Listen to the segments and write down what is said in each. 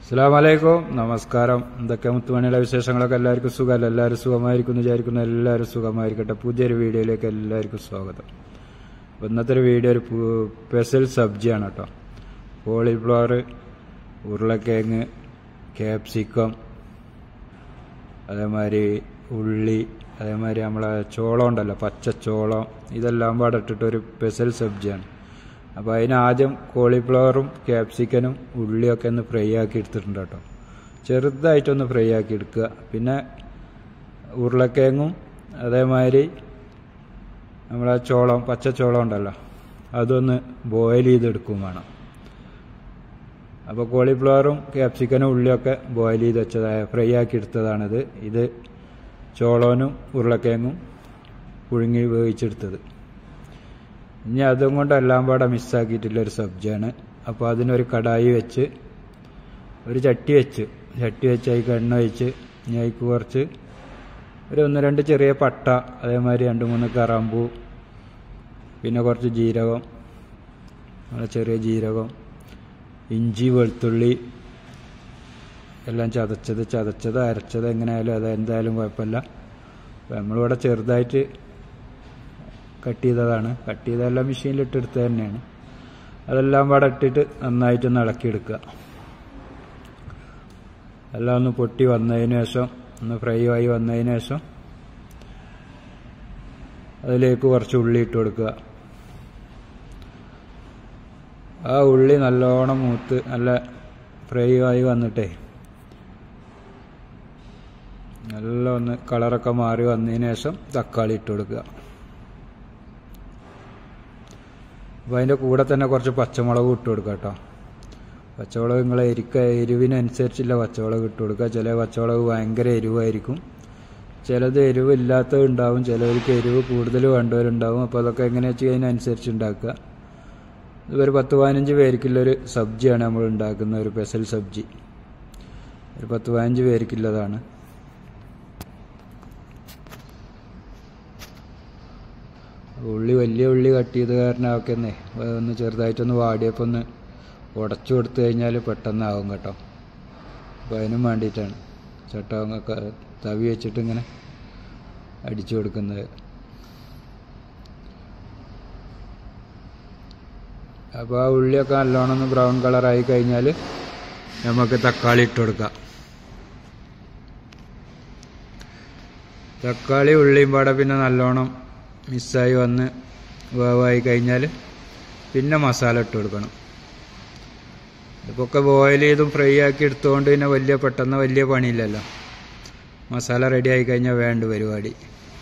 അസ്സലാമലൈക്കും, നമസ്കാരം. എന്തൊക്കെ മുത്തുമണിയുടെ വിശേഷങ്ങളൊക്കെ? എല്ലാവർക്കും സുഖമല്ല? എല്ലാവരും സുഖമായിരിക്കും വിചാരിക്കുന്നു. എല്ലാവരും സുഖമായിരിക്കട്ടെ. പുതിയൊരു വീഡിയോയിലേക്ക് എല്ലാവർക്കും സ്വാഗതം. അപ്പോൾ ഇന്നത്തെ ഒരു വീഡിയോ ഒരു സ്പെഷ്യൽ സബ്ജിയാണ് കേട്ടോ. കോളിഫ്ലവർ, ഉരുളക്കിഴങ്ങ്, ക്യാപ്സിക്കം, അതേമാതിരി ഉള്ളി, അതേമാതിരി നമ്മളെ ചോളം ഉണ്ടല്ലോ, പച്ചച്ചോളം, ഇതെല്ലാം പാടെ ഇട്ടിട്ടൊരു സ്പെഷ്യൽ സബ്ജിയാണ്. അപ്പോൾ അതിനാദ്യം കോളിഫ്ലവറും ക്യാപ്സിക്കനും ഉള്ളിയൊക്കെ ഒന്ന് ഫ്രൈ ആക്കി എടുത്തിട്ടുണ്ട് കേട്ടോ. ചെറുതായിട്ടൊന്ന് ഫ്രൈ ആക്കി എടുക്കുക. പിന്നെ ഉരുളക്കിഴങ്ങും അതേമാതിരി നമ്മളെ ചോളം, പച്ചച്ചോളം ഉണ്ടല്ലോ, അതൊന്ന് ബോയിൽ ചെയ്തെടുക്കും വേണം. അപ്പോൾ കോളിഫ്ലവറും ക്യാപ്സിക്കനും ഉള്ളിയൊക്കെ ബോയിൽ ചെയ്ത് വെച്ചതായ ഫ്രൈ ആക്കി എടുത്തതാണിത്. ഇത് ചോളനും ഉരുളക്കിഴങ്ങും പുഴുങ്ങി വേവിച്ചെടുത്തത്. ഇനി അതും കൊണ്ട് എല്ലാം പാടെ മിക്സാക്കിയിട്ടുള്ളൊരു സബ്ജിയാണ്. അപ്പോൾ അതിനൊരു കടായി വെച്ച് ഒരു ചട്ടി വെച്ച് അതിലേക്ക് എണ്ണ ഒഴിച്ച് ഇനി അതിക്ക് കുറച്ച് ഒരു 1-2 ചെറിയ പട്ട, അതേമാതിരി 2-3 കറാമ്പൂ, പിന്നെ കുറച്ച് ജീരകം, ചെറിയ ജീരകം, ഇഞ്ചി, വെളുത്തുള്ളി എല്ലാം ചതച്ചത് അരച്ചത് എങ്ങനെയായാലും അത് എന്തായാലും കുഴപ്പമില്ല. അപ്പോൾ നമ്മളിവിടെ ചെറുതായിട്ട് കട്ട് ചെയ്തതെല്ലാം മെഷീനിലിട്ടെടുത്ത് തന്നെയാണ്. അതെല്ലാം പാടെ ഇട്ടിട്ട് നന്നായിട്ടൊന്ന് ഇളക്കിയെടുക്കുക. എല്ലാം ഒന്ന് പൊട്ടി വന്നതിന് ശേഷം, ഒന്ന് ഫ്രൈ ആയി വന്നതിന് ശേഷം അതിലേക്ക് കുറച്ച് ഉള്ളി ഇട്ട് കൊടുക്കുക. ആ ഉള്ളി നല്ലോണം മൂത്ത് നല്ല ഫ്രൈ ആയി വന്നിട്ടേ നല്ല ഒന്ന് കളറൊക്കെ മാറി വന്നതിന് ശേഷം തക്കാളി ഇട്ട് കൊടുക്കുക. അപ്പോൾ അതിൻ്റെ കൂടെ തന്നെ കുറച്ച് പച്ചമുളക് ഇട്ട് കൊടുക്കുക കേട്ടോ. പച്ചമുളക് നിങ്ങളെ എരിവിനനുസരിച്ചുള്ള പച്ചമുളക് ഇട്ട് കൊടുക്കുക. ചില പച്ചമുളക് ഭയങ്കര എരിവായിരിക്കും, ചിലത് എരിവ് ഇല്ലാത്തത് ഉണ്ടാവും, ചിലവർക്ക് എരിവ് കൂടുതൽ വേണ്ടവരുണ്ടാവും. അപ്പോൾ അതൊക്കെ എങ്ങനെയാ വെച്ചാൽ അതിനനുസരിച്ച് ഉണ്ടാക്കുക. ഇതൊരു 10-15 പേർക്കുള്ളൊരു സബ്ജിയാണ് നമ്മൾ ഉണ്ടാക്കുന്ന ഒരു സ്പെഷ്യൽ സബ്ജി. ഒരു 10-15 പേർക്കുള്ളതാണ്. വലിയ ഉള്ളി കട്ട് ചെയ്ത് കാരണം ഒക്കെ ഒന്ന് ചെറുതായിട്ടൊന്ന് വാടിയപ്പോൾ ഒന്ന് ഉടച്ചു കൊടുത്തു കഴിഞ്ഞാൽ പെട്ടെന്നാവും കേട്ടോ. അപ്പോൾ അതിനും വേണ്ടിയിട്ടാണ് ചട്ടവങ്ങൊക്കെ തവി വെച്ചിട്ട് ഇങ്ങനെ അടിച്ചു കൊടുക്കുന്നത്. അപ്പോൾ ആ ഉള്ളിയൊക്കെ നല്ലോണം ഒന്ന് ബ്രൗൺ കളറായി കഴിഞ്ഞാൽ നമുക്ക് തക്കാളി ഇട്ട് കൊടുക്കാം. തക്കാളി ഉള്ളിയും പാടെ പിന്നെ നല്ലോണം മിക്സായി വന്ന് വേവായി കഴിഞ്ഞാൽ പിന്നെ മസാല ഇട്ട് കൊടുക്കണം. ഇതൊക്കെ ബോയിൽ ചെയ്തും ഫ്രൈ ആക്കി എടുത്തുകൊണ്ട് പിന്നെ പെട്ടെന്ന് വലിയ പണിയില്ലല്ലോ. മസാല റെഡി ആയി കഴിഞ്ഞാൽ വേണ്ട പരിപാടി.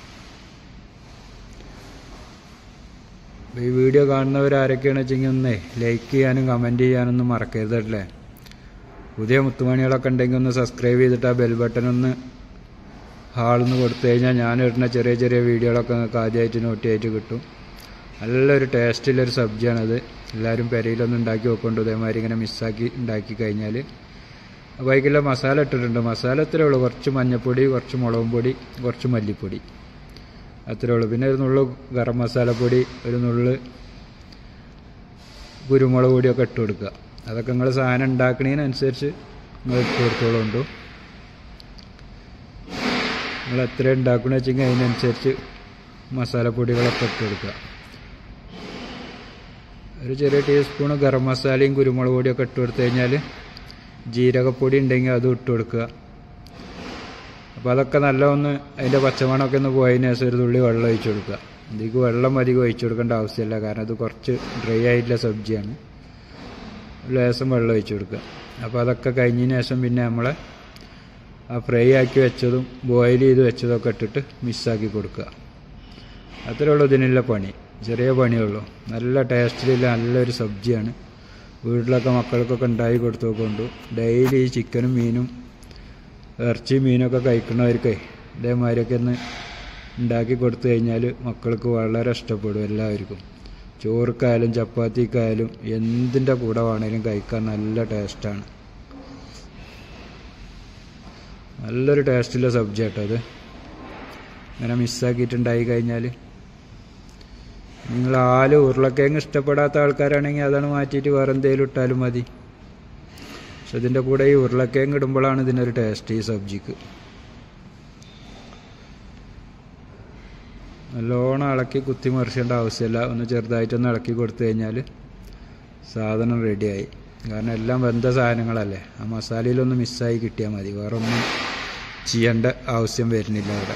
ഈ വീഡിയോ കാണുന്നവരാരൊക്കെയാണെന്ന് വെച്ചെങ്കിൽ ഒന്ന് ലൈക്ക് ചെയ്യാനും കമൻറ്റ് ചെയ്യാനൊന്നും മറക്കരുതല്ലേ. പുതിയ മുത്തുമണികളൊക്കെ ഉണ്ടെങ്കിൽ ഒന്ന് സബ്സ്ക്രൈബ് ചെയ്തിട്ട് ആ ബെൽ ബട്ടൺ ഒന്ന് ഹാളെന്ന് കൊടുത്തു കഴിഞ്ഞാൽ ഞാൻ ഇടുന്ന ചെറിയ ചെറിയ വീഡിയോകളൊക്കെ നിങ്ങൾക്ക് ആദ്യമായിട്ട് നോട്ടിയായിട്ട് കിട്ടും. നല്ലൊരു ടേസ്റ്റുള്ളൊരു സബ്ജിയാണത്. എല്ലാവരും പെരയിലൊന്നും ഉണ്ടാക്കി വെക്കൊണ്ട് ഇതേമാതിരി ഇങ്ങനെ മിക്സാക്കി ഉണ്ടാക്കി കഴിഞ്ഞാൽ. അപ്പോൾ അതിലുള്ള മസാല ഇട്ടിട്ടുണ്ട്. മസാല അത്രേ ഉള്ളൂ. കുറച്ച് മഞ്ഞൾപ്പൊടി, കുറച്ച് മുളകും പൊടി, കുറച്ച് മല്ലിപ്പൊടി, അത്രേ ഉള്ളൂ. പിന്നെ ഒരു നുള്ളു ഗരം മസാലപ്പൊടി, ഒരു നുള്ളു കുരുമുളക് പൊടിയൊക്കെ ഇട്ട് കൊടുക്കുക. അതൊക്കെ നിങ്ങൾ സാധനം ഉണ്ടാക്കുന്നതിനനുസരിച്ച് നിങ്ങൾ ഇട്ട് കൊടുത്തോളുണ്ടോ. നിങ്ങൾ എത്ര ഉണ്ടാക്കണമെന്ന് വെച്ചെങ്കിൽ അതിനനുസരിച്ച് മസാലപ്പൊടികളൊക്കെ ഇട്ട് കൊടുക്കുക. ഒരു ചെറിയ ടീസ്പൂണ് ഗരം മസാലയും കുരുമുളക് പൊടിയൊക്കെ ഇട്ട് കൊടുത്തു കഴിഞ്ഞാൽ ജീരകപ്പൊടി ഉണ്ടെങ്കിൽ അതും ഇട്ട് കൊടുക്കുക. അപ്പോൾ അതൊക്കെ നല്ല ഒന്ന് അതിൻ്റെ പച്ചമണമൊക്കെ ഒന്ന് പോയതിന് ശേഷം ഒരു തുള്ളി വെള്ളം ഒഴിച്ചു കൊടുക്കുക. ഇതിലേക്ക് വെള്ളം അധികം ഒഴിച്ചു കൊടുക്കേണ്ട ആവശ്യമില്ല, കാരണം അത് കുറച്ച് ഡ്രൈ ആയിട്ടുള്ള സബ്ജിയാണ്. ലേശം വെള്ളം ഒഴിച്ചു കൊടുക്കുക. അപ്പോൾ അതൊക്കെ കഴിഞ്ഞതിന് ശേഷം പിന്നെ നമ്മളെ ആ ഫ്രൈ ആക്കി വെച്ചതും ബോയിൽ ചെയ്ത് വെച്ചതൊക്കെ ഇട്ടിട്ട് മിക്സാക്കി കൊടുക്കുക. അത്രേ ഉള്ളൂ ഇതിനുള്ള പണി. ചെറിയ പണിയുള്ളൂ. നല്ല ടേസ്റ്റിലുള്ള നല്ലൊരു സബ്ജിയാണ്. വീട്ടിലൊക്കെ മക്കൾക്കൊക്കെ ഉണ്ടാക്കി കൊടുത്തുകൊണ്ടു. ഡെയിലി ഈ ചിക്കനും മീനും ഇറച്ചി മീനൊക്കെ കഴിക്കുന്നവർക്ക് ഇതേമാതിരിയൊക്കെ ഒന്ന് ഉണ്ടാക്കി കൊടുത്തു കഴിഞ്ഞാൽ മക്കൾക്ക് വളരെ ഇഷ്ടപ്പെടും. എല്ലാവർക്കും ചോറുക്കായാലും ചപ്പാത്തിക്കായാലും എന്തിൻ്റെ കൂടെ വേണേലും കഴിക്കാൻ നല്ല ടേസ്റ്റാണ്. നല്ലൊരു ടേസ്റ്റുള്ള സബ്ജി കേട്ടോ അത്. ഇങ്ങനെ മിക്സാക്കിയിട്ടുണ്ടായി കഴിഞ്ഞാൽ നിങ്ങൾ ഉരുളക്കിഴങ്ങ് ഇഷ്ടപ്പെടാത്ത ആൾക്കാരാണെങ്കിൽ അതാണ് മാറ്റിയിട്ട് വേറെ എന്തെങ്കിലും ഇട്ടാലും മതി. പക്ഷെ ഇതിൻ്റെ കൂടെ ഈ ഉരുളക്കിഴങ്ങ് ഇടുമ്പോഴാണ് ഇതിനൊരു ടേസ്റ്റ് ഈ സബ്ജിക്ക്. നല്ലോണം ഇളക്കി കുത്തി മറിച്ചേണ്ട ആവശ്യമില്ല. ഒന്ന് ചെറുതായിട്ടൊന്ന് ഇളക്കി കൊടുത്തു കഴിഞ്ഞാൽ സാധനം റെഡിയായി. കാരണം എല്ലാം വെന്ത സാധനങ്ങളല്ലേ, ആ മസാലയിലൊന്ന് മിസ്സായി കിട്ടിയാൽ മതി, വേറെ ഒന്നും ചെയ്യേണ്ട ആവശ്യം വരുന്നില്ല അവിടെ.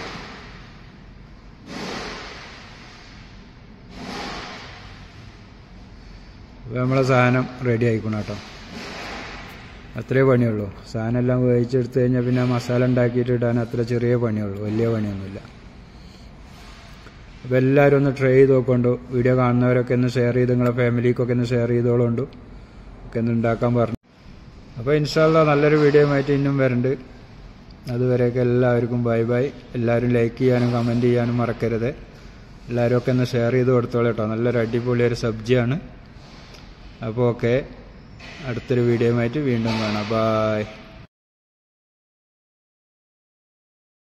അപ്പോൾ നമ്മളെ സാധനം റെഡി ആയിക്കണം കേട്ടോ. അത്രേ പണിയുള്ളൂ. സാധനം എല്ലാം വേവിച്ചെടുത്ത് കഴിഞ്ഞാൽ പിന്നെ മസാല ഉണ്ടാക്കിയിട്ട് ഇടാൻ അത്ര ചെറിയ പണിയുള്ളൂ, വലിയ പണിയൊന്നുമില്ല. അപ്പോൾ എല്ലാവരും ഒന്ന് ട്രൈ ചെയ്ത് നോക്കൊണ്ടു. വീഡിയോ കാണുന്നവരൊക്കെ ഒന്ന് ഷെയർ ചെയ്ത് നിങ്ങളെ ഫാമിലിക്കൊക്കെ ഒന്ന് ഷെയർ ചെയ്തോളുണ്ടു, ഒക്കെ ഒന്ന് ഉണ്ടാക്കാൻ പറഞ്ഞു. അപ്പോൾ ഇൻഷാ അല്ലാഹ് നല്ലൊരു വീഡിയോ ആയിട്ട് ഇന്നും വരുന്നുണ്ട്. അതുവരെയൊക്കെ എല്ലാവർക്കും ബൈ ബൈ. എല്ലാവരും ലൈക്ക് ചെയ്യാനും കമൻറ്റ് ചെയ്യാനും മറക്കരുത്. എല്ലാവരും ഒക്കെ ഒന്ന് ഷെയർ ചെയ്ത് കൊടുത്തോളൂ കേട്ടോ. നല്ലൊരു അടിപൊളിയൊരു സബ്ജിയാണ്. അപ്പോൾ ഓക്കെ, അടുത്തൊരു വീഡിയോ ആയിട്ട് വീണ്ടും കാണാം. ബൈ.